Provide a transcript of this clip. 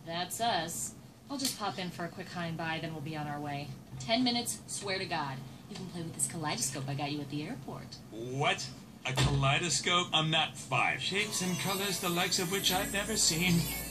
That's us. I'll just pop in for a quick hi and bye, then we'll be on our way. 10 minutes, swear to God. You can play with this kaleidoscope I got you at the airport. What? A kaleidoscope? I'm not 5. Shapes and colors the likes of which I've never seen.